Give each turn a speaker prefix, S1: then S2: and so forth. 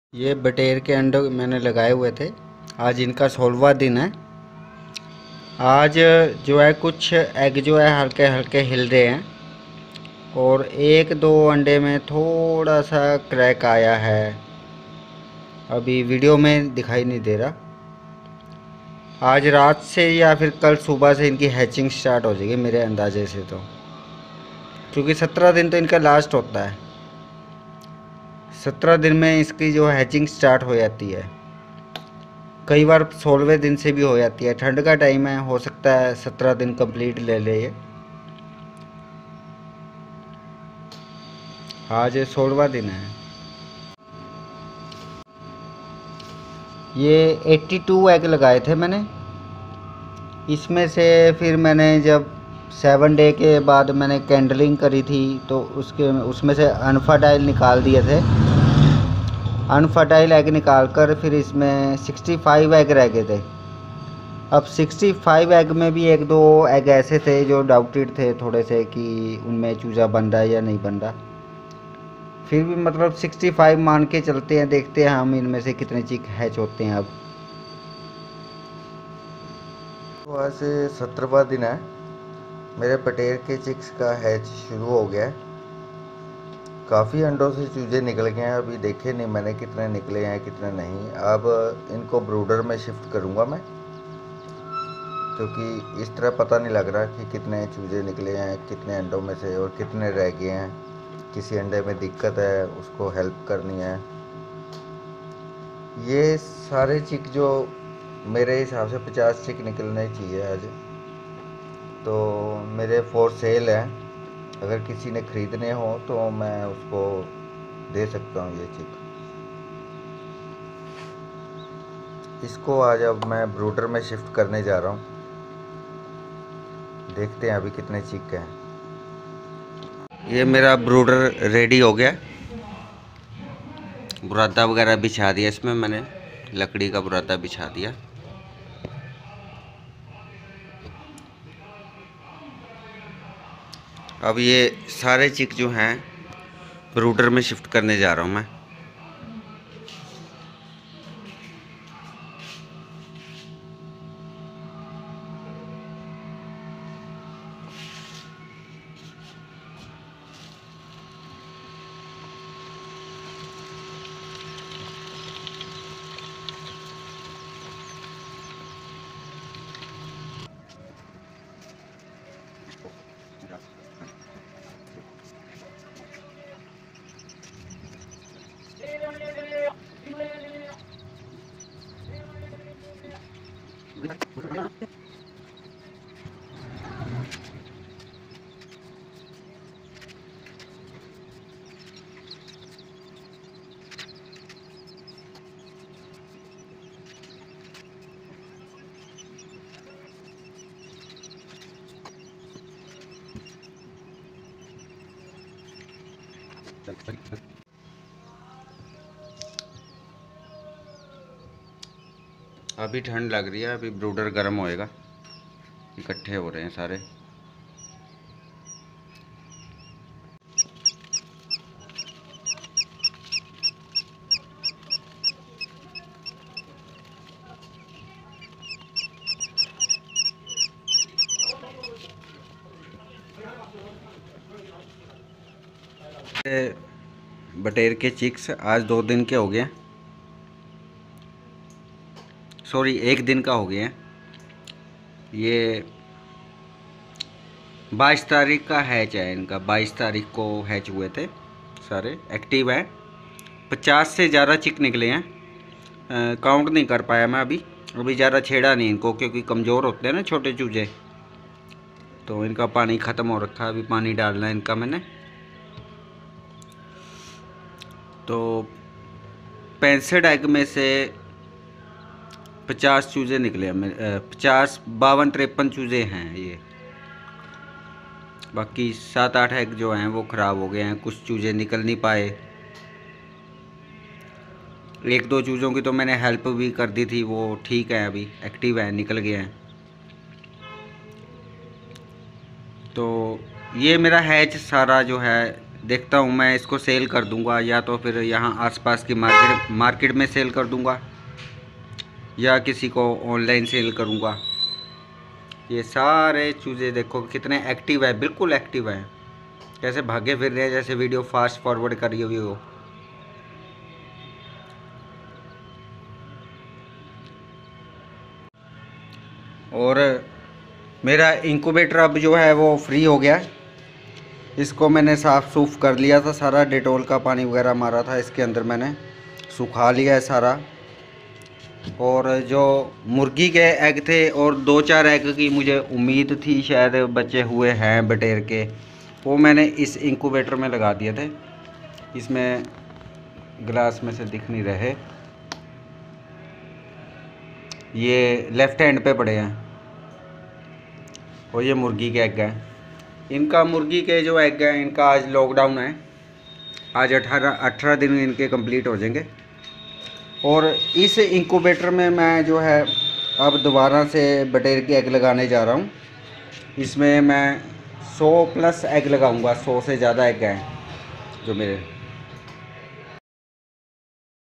S1: ये बटेर के अंडे मैंने लगाए हुए थे। आज इनका 16वां दिन है। आज जो है कुछ एग जो है हल्के हल्के हिल रहे हैं और एक दो अंडे में थोड़ा सा क्रैक आया है, अभी वीडियो में दिखाई नहीं दे रहा। आज रात से या फिर कल सुबह से इनकी हैचिंग स्टार्ट हो जाएगी मेरे अंदाजे से, तो क्योंकि 17 दिन तो इनका लास्ट होता है। 17 दिन में इसकी जो हैचिंग स्टार्ट हो जाती है, कई बार 16वें दिन से भी हो जाती है। ठंड का टाइम है, हो सकता है 17 दिन कंप्लीट ले ले ये। आज 16वां दिन है। ये 82 एग लगाए थे मैंने। इसमें से फिर मैंने जब 7 डे के बाद मैंने कैंडलिंग करी थी तो उसमें से अनफर्टाइल निकाल दिए थे। अनफर्टाइल एग निकाल कर फिर इसमें 65 एग रह गए थे। अब 65 एग में भी एक दो एग ऐसे थे जो डाउटेड थे थोड़े से कि उनमें चूज़ा बन रहा है या नहीं बन रहा। फिर भी मतलब 65 मान के चलते हैं, देखते हैं हम इनमें से कितने चिक हैच होते हैं। अब
S2: तो आज 17वां दिन है। मेरे बटेर के चिक्स का हैच शुरू हो गया है। काफ़ी अंडों से चूजे निकल गए हैं, अभी देखे नहीं मैंने कितने निकले हैं कितने नहीं। अब इनको ब्रूडर में शिफ्ट करूँगा मैं, क्योंकि इस तरह पता नहीं लग रहा कि कितने चूजे निकले हैं कितने अंडों में से और कितने रह गए हैं। किसी अंडे में दिक्कत है, उसको हेल्प करनी है। ये सारे चिक जो मेरे हिसाब से 50 चिक निकलने चाहिए आज, तो मेरे फॉर सेल है। अगर किसी ने ख़रीदने हो तो मैं उसको दे सकता हूँ ये चिक। इसको आज अब मैं ब्रूडर में शिफ्ट करने जा रहा हूँ। देखते हैं अभी कितने चिक हैं। ये मेरा ब्रूडर रेडी हो गया। बुरादा वगैरह बिछा दिया इसमें मैंने, लकड़ी का बुरादा बिछा दिया। अब ये सारे चिक जो हैं ब्रूडर में शिफ्ट करने जा रहा हूँ मैं। अभी ठंड लग रही है, अभी ब्रूडर गर्म होएगा। इकट्ठे हो रहे हैं सारे। बटेर के चिक्स आज 2 दिन के हो गए हैं, सॉरी 1 दिन का हो गया है। ये 22 तारीख का हैच है इनका। 22 तारीख को हैच हुए थे, सारे एक्टिव हैं। 50 से ज़्यादा चिक निकले हैं। काउंट नहीं कर पाया मैं अभी ज़्यादा छेड़ा नहीं इनको, क्योंकि कमज़ोर होते हैं ना छोटे चूजे। तो इनका पानी ख़त्म हो रखा है, अभी पानी डालना है इनका मैंने। तो 65 एग में से 50 चूज़े निकले हैं। 50 52 53 चूज़े हैं ये। बाकी 7-8 एग जो हैं वो ख़राब हो गए हैं, कुछ चूज़े निकल नहीं पाए। 1-2 चूज़ों की तो मैंने हेल्प भी कर दी थी, वो ठीक है, अभी एक्टिव है, निकल गए हैं। तो ये मेरा हैच सारा जो है देखता हूँ, मैं इसको सेल कर दूँगा या तो फिर यहाँ आसपास की मार्केट में सेल कर दूँगा या किसी को ऑनलाइन सेल करूँगा। ये सारे चूजे देखो कितने एक्टिव है, बिल्कुल एक्टिव है, कैसे भागे फिर रहे हैं जैसे वीडियो फास्ट फॉरवर्ड करी हुई हो। और मेरा इंक्यूबेटर अब जो है वो फ्री हो गया। इसको मैंने साफ़ सूफ कर लिया था सारा, डेटॉल का पानी वगैरह मारा था इसके अंदर, मैंने सुखा लिया है सारा। और जो मुर्गी के एग थे और 2-4 एग की मुझे उम्मीद थी शायद बचे हुए हैं बटेर के, वो मैंने इस इंक्यूबेटर में लगा दिए थे। इसमें ग्लास में से दिख नहीं रहे, ये लेफ़्ट हैंड पे पड़े हैं और ये मुर्गी के एग हैं। इनका मुर्गी के जो एग हैं इनका आज लॉकडाउन है, आज 18 दिन इनके कंप्लीट हो जाएंगे। और इस इंक्यूबेटर में मैं जो है अब दोबारा से बटेर के एग लगाने जा रहा हूँ। इसमें मैं 100+ एग लगाऊंगा, 100 से ज़्यादा एग हैं जो मेरे